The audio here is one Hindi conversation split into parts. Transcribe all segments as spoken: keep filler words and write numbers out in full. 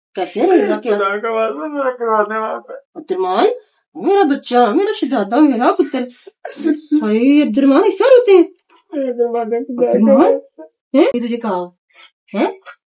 कैसे रहेगा क्या? अब्दुरमान मेरा बच्चा, मेरा शहजादा, मेरा पुत्र। हाय अब्दुरमान ऐसा रोते हैं? अब्दुरमान है तुझे कहा है?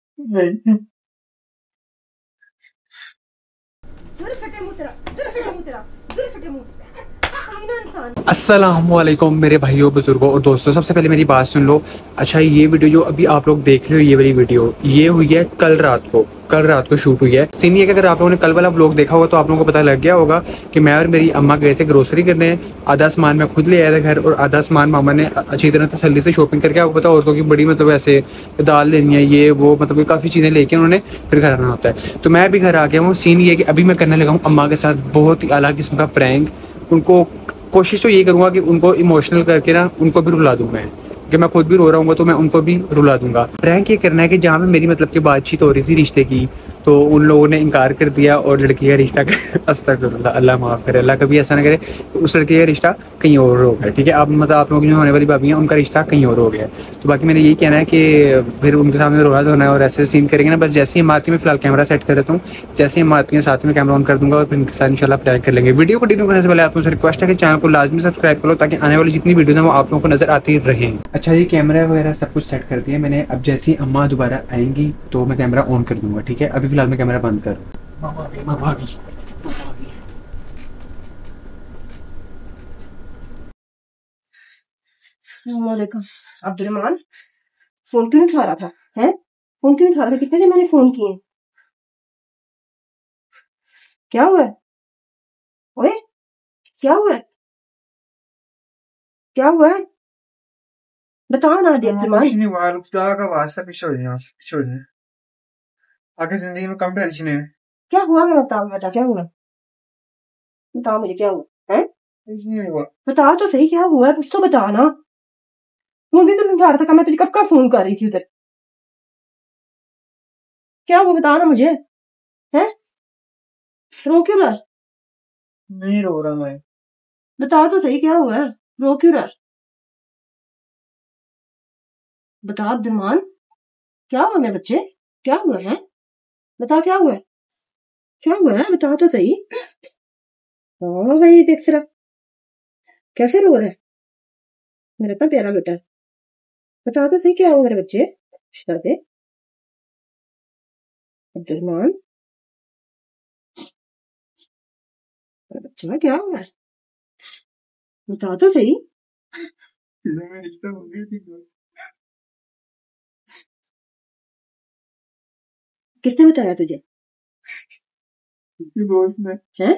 अस्सलामुअलैकुम मेरे भाइयों बुजुर्गों और दोस्तों, सबसे पहले मेरी बात सुन लो। अच्छा, ये वीडियो जो अभी आप लोग देख रहे हो, ये वाली वीडियो ये हुई है कल रात को कल रात को शूट हुई है। सीन ये कि अगर आप लोगों ने कल वाला व्लॉग देखा होगा तो आप लोगों को पता लग गया होगा कि मैं और मेरी अम्मा गए थे ग्रोसरी करने। आधा सामान मैं खुद ले आया था घर और आधा सामान मामा ने अच्छी तरह तसल्ली से शॉपिंग करके, आपको पता औरतों की बड़ी मतलब ऐसे दाल लेनी है, ये वो मतलब काफ़ी चीज़ें लेके उन्होंने फिर घर आना होता है। तो मैं भी घर आ गया हूँ। सीन ये कि अभी मैं करने लगा हूँ अम्मा के साथ बहुत ही अलग किस्म का प्रैंक। उनको कोशिश तो यही करूंगा कि उनको इमोशनल करके ना उनको भी रुला दूं मैं, कि मैं खुद भी रो रहा हूँ तो मैं उनको भी रुला दूंगा। प्रैंक ये करना है कि जहाँ पे मेरी मतलब की बातचीत हो रही थी रिश्ते की, तो उन लोगों ने इनकार कर दिया और लड़की का रिश्ता अस्तगफिरुल्लाह, अल्लाह माफ़ करे, अल्लाह कभी ऐसा ना करे, उस लड़के का रिश्ता कहीं और हो गया। ठीक है, अब मतलब आप लोगों की जो होने वाली भाभी हैं उनका रिश्ता कहीं और हो गया। तो बाकी मैंने यही कहना है कि फिर उनके सामने रोना धोना है और ऐसे सीन करेंगे ना। बस जैसे ही हम आती में फिलहाल कैमरा सेट कर देता हूँ, जैसे ही हम आती हैं साथ में कैमरा ऑन कर दूंगा और फिर इनके साथ इंशाल्लाह प्रैंक कर लेंगे। वीडियो कंटिन्यू करने से पहले आपको रिक्वेस्ट है कि चैनल को लाजमी सब्सक्राइब करो ताकि आने वाली जितनी वीडियो है वो आप लोगों को नजर आती रहें। अच्छा, ये कैमरा वगैरह सब कुछ सेट कर दिया मैंने। अब जैसे ही अम्मा दोबारा आएंगी तो मैं कैमरा ऑन कर दूंगा। ठीक है, अभी फिलहाल मैं कैमरा बंद कर। अस्सलामुअलैकुम। अब्दुरमान फोन क्यों नहीं उठा रहा था? हैं? फोन क्यों नहीं उठा रहा था? कितने दिन मैंने फोन किए? क्या हुआ है? ओए क्या हुआ है? क्या हुआ है? बताओ ना अब्दुरमान। कुछ नहीं हुआ, रुकता का वास्ता पीछे हो जाए पीछे हो जाए। आगे जिंदगी में कम टेंशन है। क्या हुआ? मैं बताओ बेटा, क्या हुआ? बताओ मुझे क्या हुआ है? कुछ नहीं हुआ। बताओ तो सही, क्या हुआ है? कुछ तो बताओ ना। फोन भी तो नहीं उठा रहा था, मैं तुझे कब का फोन कर रही थी उधर। क्या हुआ बताओ ना मुझे। है? रो क्यों रहा है? नहीं रो रहा मैं। बताओ तो सही, क्या हुआ है? रो क्यों रहा है? बताओ अब्दुरमान, क्या हुआ मेरे बच्चे? क्या हुआ है? बताओ क्या हुआ है? क्या हुआ है? बताओ तो सही। हाँ भाई देख सिर्फ कैसे रो रहा है मेरा इतना प्यारा बेटा। बताओ तो सही, क्या हुआ मेरे बच्चे शहजादे? अब्दुरमान मेरा बच्चा क्या हुआ है? बताओ तो सही। किसने बताया तुझे? दोस्त ने। है?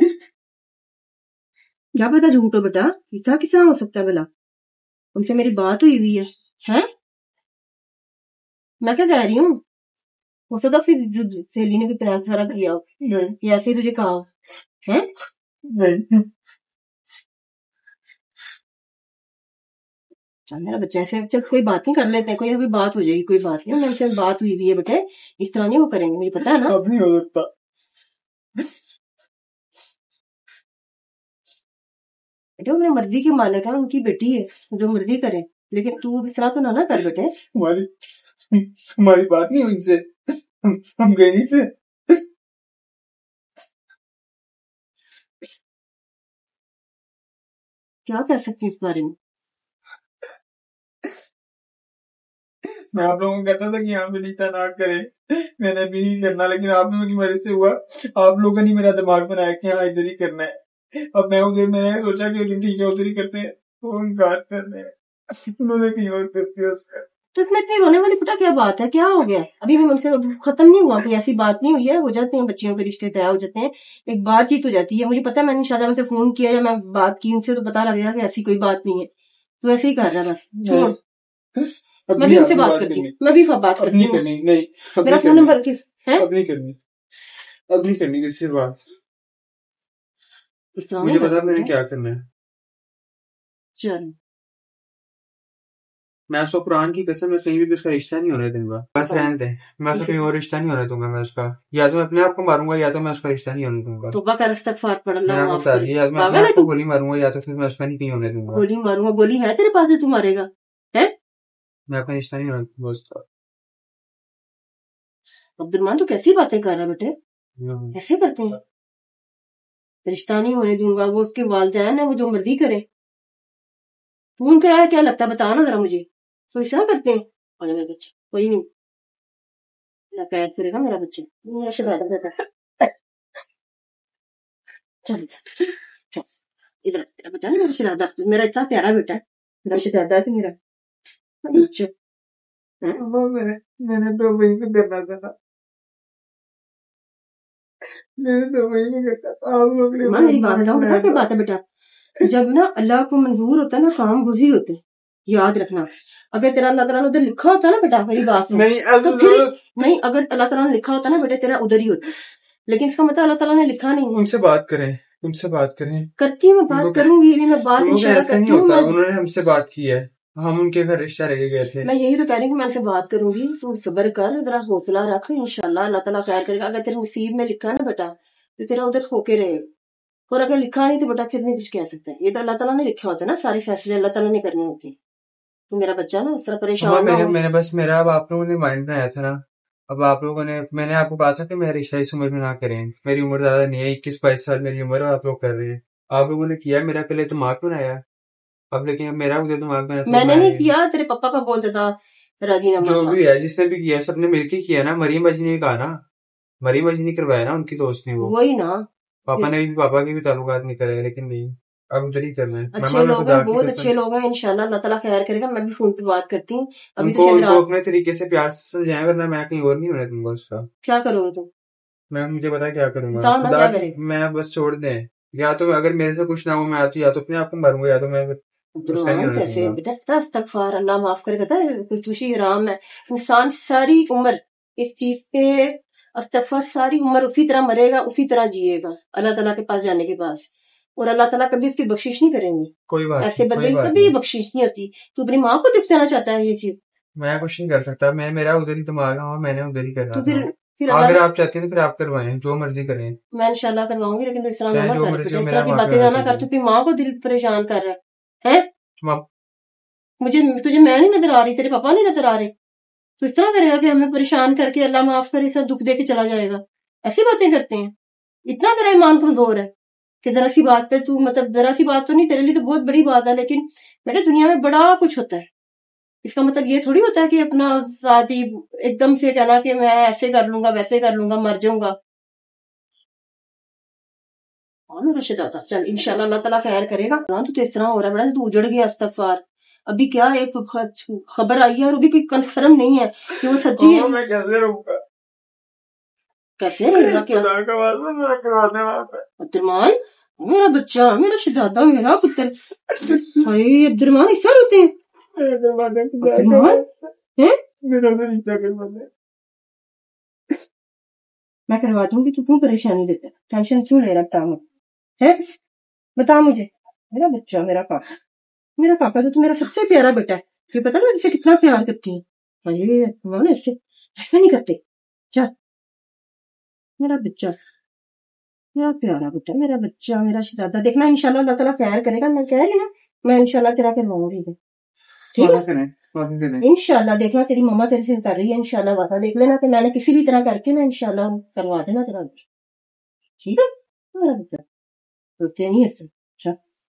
क्या पता झूठ हो बेटा, किसा किसा हो सकता है भला? उनसे मेरी बात हुई हुई है। हैं? मैं क्या कह रही हूँ? हो सकता सहेली ने कोई प्रैंक वगैरह किया हो, या ऐसे ही तुझे कहा हो। हैं? नहीं। चल मेरा बच्चा ऐसे, चल कोई बात नहीं, कर लेते हैं, कोई कोई बात हो जाएगी, कोई बात नहीं। उनसे बात हुई हुई है बेटे, इस तरह नहीं वो करेंगे, मुझे पता है ना। अब नहीं हो सकता। बेटे उन्हें मर्जी के मालिक है, उनकी बेटी है, जो मर्जी करे, लेकिन तू इस तरह तो ना ना कर बेटे। हमारी हमारी बात नहीं हुई इनसे, हम, हम गए नहीं से। क्या कह सकती इस बारे में? मैं आप लोगों को कहता था कि यहाँ पे रिश्ता ना करे, मैंने भी नहीं करना, लेकिन आप लोगों की वजह से हुआ। आप लोगों ने मेरा दिमाग बनाया कि हाँ इधर ही करना है। अब मैं उधर मैंने सोचा कि ठीक है उधर ही करते हैं, तो हम बात कर रहे हैं, उन्होंने कहीं और कर दिया उसका। तो इसमें इतनी रोने वाली बेटा क्या बात है? क्या हो गया? अभी भी मुझसे खत्म नहीं हुआ, कोई ऐसी बात नहीं हुई है। हो जाते हैं बच्चियों के रिश्ते तय हो जाते हैं, एक बातचीत हो जाती है। मुझे पता है, मैंने शायद उनसे फोन किया या मैं बात की उनसे तो पता लगेगा कि ऐसी कोई बात नहीं है। तो ऐसे ही कर रहा है, बस छोड़। मैं भी उनसे बात करती हूँ, मैं भी बात करती हूँ। मेरा फोन नंबर किस है? अब नहीं करनी, अब नहीं करनी किसी से बात। मुझे पता मैंने क्या करना है। चल मैं उसको कुरान की कसम, मैं कहीं भी उसका रिश्ता नहीं होने दूंगा। बस रहने दे, मैं तो कहीं और रिश्ता नहीं होने दूंगा। मैं उसका या तो मैं अपने आप को मारूंगा या तो मैं उसका रिश्ता नहीं होने दूंगा। तौबा कर, इस्तगफार पढ़ लो। या तो मैं अपने आप को गोली मारूंगा या तो फिर मैं उसका नहीं कहीं होने दूंगा। गोली मारूंगा? गोली है तेरे पास जो तू मारेगा? है? मैं अपना रिश्ता नहीं होने दूंगा उसका। अब्दुरमान तू कैसी बातें कर रहा है बेटे? ऐसे करते हैं? रिश्ता नहीं होने दूंगा, वो उसके वालिदैन है, वो जो मर्जी करे। तू उनका है क्या लगता है, बताओ ना जरा मुझे। तो ऐसा करते हैं? और मेरा बच्चा कोई नहीं कैद करेगा, मेरा बच्चा मेरा शहजादा बेटा। चल चल इधर, तेरा बच्चा ना, मेरा शहजादा, मेरा इतना प्यारा बेटा है, मेरा शहजादा है मेरा बच्चा। मैंने मैंने तो वही पे करना था, मैंने तो वही पे करना था। आप लोग ने मेरी बात बताओ, बता क्या बात है बेटा। जब ना अल्लाह को मंजूर होता है ना काम, वही होते हैं, याद रखना। अगर तेरा अल्लाह ताला ने उधर लिखा होता ना बेटा, मेरी बात सुन, नहीं तो फिर नहीं, अगर अल्लाह ताला ने लिखा होता ना बेटा, तेरा उधर ही होता, लेकिन इसका मतलब अल्लाह ताला ने लिखा नहीं है। उनसे बात करें, उनसे बात करें। करती हूँ मैं, बात करूंगी, मैं बात इंशाल्लाह करती हूँ। उन्होंने हमसे बात की है, हम उनके घर रिश्ता लेके गए थे। मैं यही तो कह रही हूँ कि मैं उनसे बात करूंगी, तू सब्र कर, जरा हौसला रख, इंशाल्लाह अल्लाह ताला खैर करेगा। अगर तेरे नसीब में लिखा है ना बेटा, तो तेरा उधर होके रहेगा, और अगर लिखा नहीं तो बेटा फिर नहीं कुछ कह सकते। ये तो अल्लाह ताला ने लिखा होता है ना, सारे फैसले अल्लाह ताला ने करने होते हैं। तो मेरा बच्चा ना इस तरह परेशान ना हो। मैंने बस मेरा अब आप लोगों ने माइंड बनाया था ना, अब आप लोगों ने, मैंने आपको कहा था कि मेरा रिश्ता इस उम्र में ना करें, मेरी उम्र ज्यादा नहीं है, इक्कीस बाईस साल मेरी उम्र है, आप लोग कर रहे हैं। आप लोगों ने किया, मेरा पहले दिमाग बनाया, अब लेकिन अब मेरा उधर दिमाग बनाया। तो मैंने नहीं किया, तेरे पापा का बोलता था राजीनामा। जो भी है, जिसने भी किया सबने मिलकर किया ना। मरियम बाजी ने कहा ना, मरियम बाजी ने करवाया ना, उनकी दोस्त ने वो। वही ना, पापा ने भी, पापा के भी ताल्लुकात नहीं करे, लेकिन नहीं, अब उधर ही करना है। अच्छे लोग हैं, बहुत अच्छे लोग हैं, इंशाल्लाह अल्लाह ताला खैर करेगा। मैं भी फोन पे बात करती हूँ अभी। उनको, तो उनको अपने तरीके से प्यार से समझाया, वरना मैं कहीं और नहीं होना तुमको उसका। क्या करोगे तुम? मैं, मुझे पता क्या करूंगा, खुदा मैं बस छोड़ दे, या तो अगर मेरे से कुछ ना हो, मैं तो या तो अपने आप को मारूंगा, या तो मैं कैसे बेटा, इस्तगफार, अल्लाह माफ करे। पता है खुशी हराम है, इंसान सारी उम्र इस चीज पे इस्तगफार, सारी उम्र उसी तरह मरेगा, उसी तरह जिएगा अल्लाह ताला के पास जाने के बाद, और अल्लाह ताला कभी उसकी बख्शिश नहीं करेंगे। कोई बात ऐसे बंदे की कभी बख्शिश नहीं होती। तू अपनी माँ को दुख देना चाहता है, ये चीज मैं कुछ नहीं कर सकता। मैं, मेरा उधर ही दिमाग है और मैंने उधर ही करना। तो फिर फिर अगर आप चाहते हैं तो फिर आप करवाएं, जो मर्जी करें। मैं इंशाल्लाह करवाऊंगी, लेकिन इस तरह ना कर, इस तरह की बातें ना कर। तू अपनी माँ को दिल परेशान कर रहा है। मुझे, तुझे मैं नहीं नजर आ रही, तेरे पापा नहीं नजर आ रहे, तो इस तरह करेगा कि हमें परेशान करके अल्लाह माफ करे, इस दुख दे के चला जाएगा। ऐसी बातें करते हैं। इतना तेरा ईमान कमजोर है कि जरा सी बात पे तू, मतलब जरा सी बात तो नहीं, तेरे लिए तो बहुत बड़ी बात है, लेकिन बेटे दुनिया में बड़ा कुछ होता है। इसका मतलब ये थोड़ी होता है कि अपना शादी एकदम से कहना कि मैं ऐसे कर लूंगा, वैसे कर लूंगा, मर जाऊंगा। चल इंशाल्लाह अल्लाह ताला खैर करेगा। तो, तो इस तरह हो रहा है बड़ा, तू उजड़ गया। इस्तगफार। अभी क्या एक खबर आई है और अभी कोई कंफर्म नहीं है कि वो सच्ची है। मैं कैसे रहूंगा, कैसे रहेगा? क्या अब्दुरमान, मेरा बच्चा, मेरा शहजादा, मेरा पुत्र। हाय अब्दुरमान, इस तरह होते हैं? मैं करवा दूंगी, तू क्यों परेशानी देता है, टेंशन क्यों ले रखता है? बता मुझे, मेरा बच्चा, मेरा पापा, मेरा पापा तो तू मेरा सबसे प्यारा बेटा है। तुझे पता ना इसे कितना प्यार करती है। अरे ऐसे ऐसा नहीं करते। चल मेरा बच्चा, मेरा प्यारा बेटा, मेरा बच्चा, मेरा शहजादा। देखना इंशाल्लाह अल्लाह ताला खैर करेगा। मैं कह रही ना, मैं इंशाल्लाह तेरा करवाऊंगी, ठीक है? इंशाल्लाह देखना, तेरी मम्मा तेरे से कर रही है, इंशाल्लाह वादा देख लेना कि मैंने किसी भी तरह करके ना इंशाल्लाह करवा देना तेरा, ठीक है? मेरा बच्चा सोचते नहीं है। अच्छा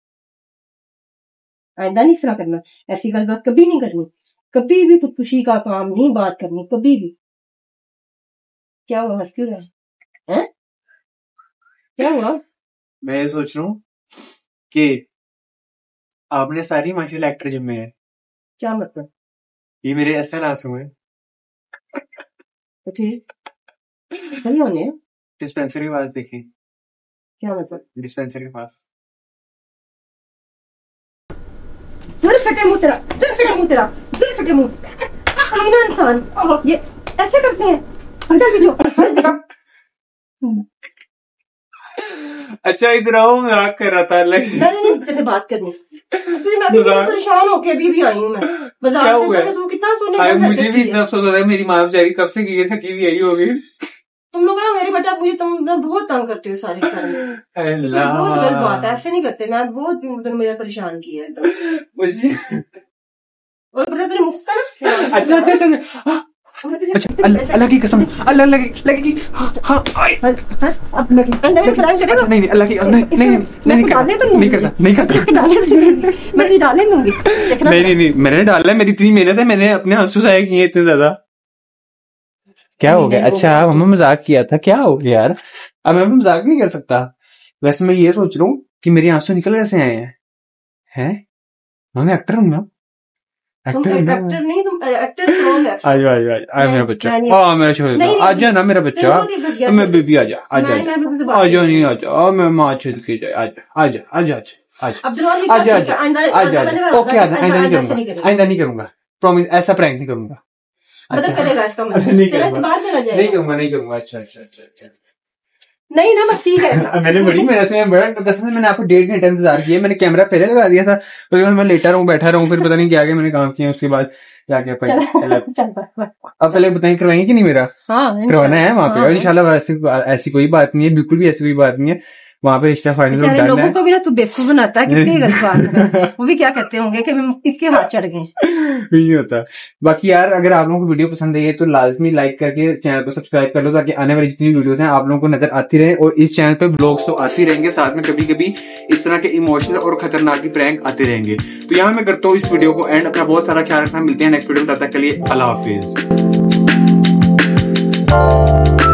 आइंदा नहीं इस तरह करना, ऐसी गल बात कभी नहीं करनी, कभी भी खुदकुशी का काम नहीं बात करनी, कभी भी। क्या हुआ, हंस क्यों रहा है? क्या हुआ? मैं ये सोच रहा हूँ कि आपने सारी माशाल्लाह एक्टर जिम्मे है। क्या मतलब? ये मेरे ऐसा आंसू है। तो फिर सही होने डिस्पेंसरी के पास देखें। क्या मतलब? डिस्पेंसरी के पास। दिल फटे मुंह तेरा, दिल फटे मुंह तेरा, दिल फटे मुंह। कमीना इंसान, ये ऐसे करते हैं। अच्छा इधर आओ, मजाक कर रहा था। नहीं तेरे बात करनी, तुझे मैं भी परेशान होके अभी भी आई हूँ मैं बाजार से। तू कितना सोने, मुझे भी इतना अफसोस होता है, मेरी माँ बेचारी कब से की थकी हुई आई होगी। तुम लोग ना मेरे बेटा, मुझे तुम बहुत तंग करते हो सारी सारी। बहुत गलत बात है, ऐसे नहीं करते। मैं बहुत मेरा परेशान किया है मुझे। और बेटा तेरे मुफ्त। अच्छा अच्छा अच्छा अच्छा अल्लाह की कसम, अल्लाह अल्लाह की लगेगी। हाँ हाँ अब लगी। अच्छा नहीं नहीं अल्लाह की नहीं नहीं नहीं नहीं करता नहीं करता नहीं करता मैं तुझे डालने दूंगी। नहीं नहीं नहीं मैंने डाला है, मेरी इतनी मेहनत है, मैंने अपने आंसू जाया किए इतने ज्यादा। क्या हो गया? अच्छा मम्मा मजाक किया था, क्या हो गया यार? अब मैं मजाक नहीं कर सकता। वैसे मैं ये सोच रहा हूँ कि मेरे आंसू निकल कैसे आए हैं? हैं मैं एक्टर हूँ ना? तुम एक्टर नहीं, तुम एक्टर कौन है? आजा आजा आजा मेरा बच्चा, आ मेरा छोटा, आजा ना मेरा बच्चा, मैं बेबी आजा आजा आजा नहीं आजा, मैं माँ छेद के जाए, आजा आजा आजा आजा आजा आजा आजा ओके आजा, आइंदा नहीं करूंगा, आइंदा नहीं करूंगा, प्रॉमिस, ऐसा प्रैंक नहीं करूंगा। मतलब करेगा इसका मतलब नहीं तेरा बाहर चला जाएगा। नहीं करूंगा नहीं करूंगा। अच्छा अच्छा अच्छा नहीं ना, बस ठीक है। मैंने बड़ी मेहनत से बड़ा कसम से मैंने आपको डेढ़ घंटे इंतजार किया, मैंने कैमरा पहले लगा दिया था, उसके बाद मैं लेटा रहूं बैठा रहूं, फिर पता नहीं क्या क्या मैंने काम किया, उसके बाद क्या क्या अब पहले बताइए करवाएंगे कि नहीं? मेरा हाँ करवाना है वहाँ पे, इंशाल्लाह। ऐसी ऐसी कोई बात नहीं है, बिल्कुल भी ऐसी कोई बात नहीं है, वहाँ पे रिश्ता फाइनल डन है। लोगों को भी ना तू बेवकूफ बनाता है, कितनी गलत बात है। वो भी क्या कहते होंगे कि इसके हाथ चढ़ गए। नहीं होता। बाकी यार अगर आप लोगों को वीडियो पसंद आई है तो लाजमी लाइक करके चैनल को सब्सक्राइब कर लो, ताकि आने वाली जितनी वीडियोस हैं आप लोगों को नजर आती रहे। और इस चैनल पे ब्लॉग्स तो आती रहेंगे, साथ में कभी कभी इस तरह के इमोशनल और खतरनाक प्रैंक आते रहेंगे। तो यहाँ मैं करता हूँ इस वीडियो को एंड। अपना बहुत सारा ख्याल रखना, मिलते हैं नेक्स्ट वीडियो में, तब तक के लिए अल्लाह हाफिज।